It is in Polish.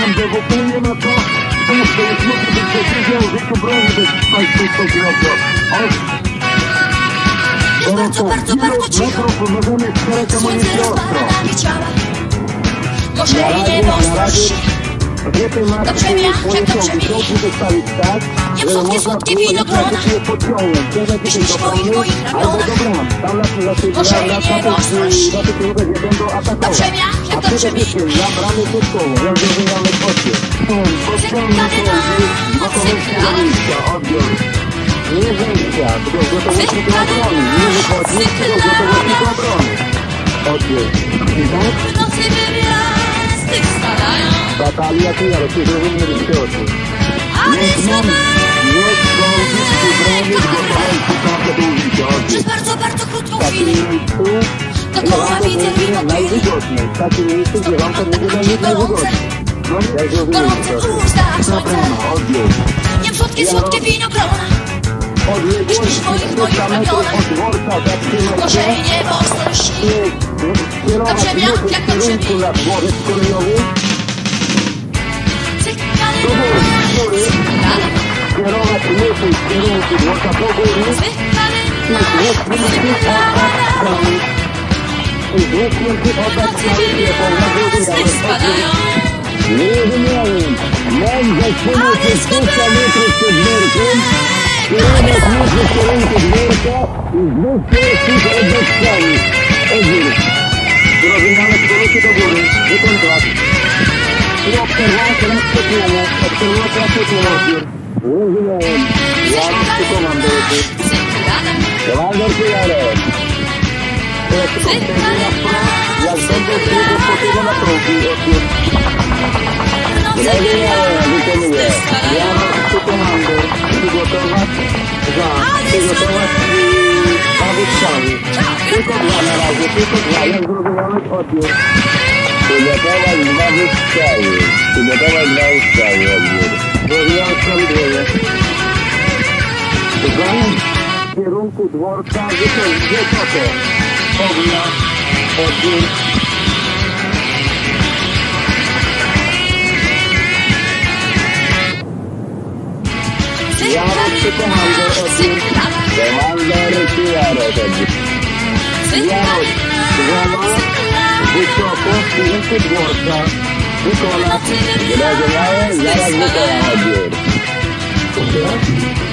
DWP nie ma co. To jest musi być decyzją, że to broni bez bezpośrednio. Bardzo cicho. Możemy wspierać amunicję ostro. Gorzej nie poznasz. Dobrze miałczek, dobrze mi. Nie wschodnie słodkie winogrona. Myślisz moich ramionach. Gorzej nie poznasz. Dobrze miałczek, dobrze mi. Cykadyna, w nocy gwiazdy wstadają. Batalia Tujaro, ty zrozumieli światło. Przez bardzo, bardzo krótką chwilę dookoła widzę winotyry. Gorące usta jak słońce. Nie słodkie, słodkie winogrona. Myślisz moich ramionach. Gorzej nie poznasz. Dobrze miał, jak dobrze mi. Nie rozumiałem. Mam zatrzymać się 300 metrów przed dworkiem, kierunek jedzie w kierunku dworka i z dwóch pierwszych odbeczkami. Odbiór. Zrozumiane kierunki do góry. Wykontrakt. I obserwacja na szczepienie. Obserwacja na szczepienie. Odbiór. Zrozumiałem. Ja rozpy komando. Komandor Kujarek. Jak będę przyjdę z takiego na progi. Odbiór. Zrozumiałem. Wykonuję. Ja rozpy komando. Przygotować i na wystrzały. Tylko dwa na razie, tylko dwa. Jak zrozumiałeś odbiór. Przygotować dwa wystrzały. Przygotować dwa wystrzały, odbiór. Zrozumiałeś prawidłowo. W kierunku dworca wysoko. Ognia, odbiór. Ja rozpy komandor, odbiór. Komandor Kujarek, odbiór. Jarek, drzewa, wysoko, w kierunku dworca. Wykonać. Zrozumiałem? Zaraz wykonam odbiór.